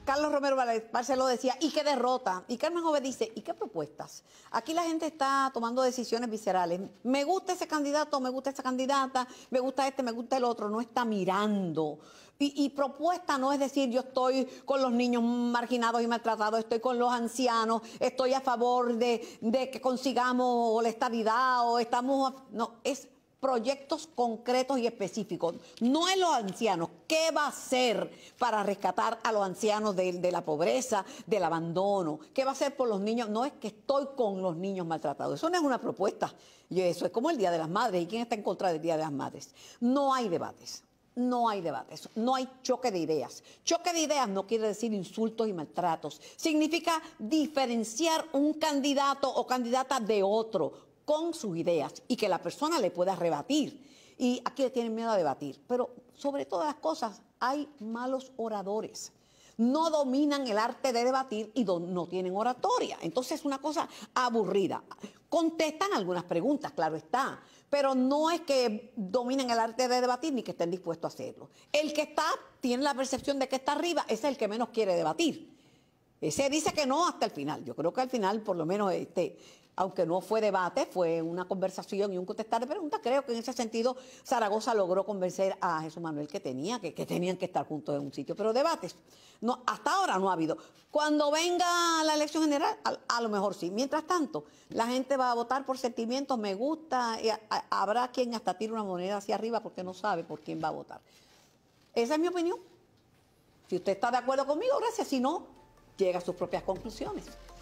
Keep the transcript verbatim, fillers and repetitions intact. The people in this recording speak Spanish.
Carlos Romero Barceló decía, ¿y qué derrota? Y Carmen Jovet dice, ¿y qué propuestas? Aquí la gente está tomando decisiones viscerales. Me gusta ese candidato, me gusta esa candidata, me gusta este, me gusta el otro. No está mirando. Y, y propuesta no es decir, yo estoy con los niños marginados y maltratados, estoy con los ancianos, estoy a favor de, de que consigamos la estabilidad o estamos... A, no, es... proyectos concretos y específicos. No es los ancianos. ¿Qué va a hacer para rescatar a los ancianos de, de la pobreza, del abandono? ¿Qué va a hacer por los niños? No es que estoy con los niños maltratados. Eso no es una propuesta. Y eso es como el Día de las Madres. ¿Y quién está en contra del Día de las Madres? No hay debates. No hay debates, no hay choque de ideas. Choque de ideas no quiere decir insultos y maltratos. Significa diferenciar un candidato o candidata de otro con sus ideas y que la persona le pueda rebatir. Y aquí le tienen miedo a debatir. Pero sobre todas las cosas hay malos oradores. No dominan el arte de debatir y no tienen oratoria. Entonces es una cosa aburrida. Contestan algunas preguntas, claro está, pero no es que dominen el arte de debatir ni que estén dispuestos a hacerlo. El que está, tiene la percepción de que está arriba, ese es el que menos quiere debatir. Ese dice que no hasta el final. Yo creo que al final, por lo menos, este, aunque no fue debate, fue una conversación y un contestar de preguntas, creo que en ese sentido Zaragoza logró convencer a Jesús Manuel que tenía, que, que tenían que estar juntos en un sitio. Pero debates, no, hasta ahora no ha habido. Cuando venga la elección general, a, a lo mejor sí. Mientras tanto, la gente va a votar por sentimientos, me gusta, y a, a, habrá quien hasta tire una moneda hacia arriba porque no sabe por quién va a votar. Esa es mi opinión. Si usted está de acuerdo conmigo, gracias. Si no, llega a sus propias conclusiones.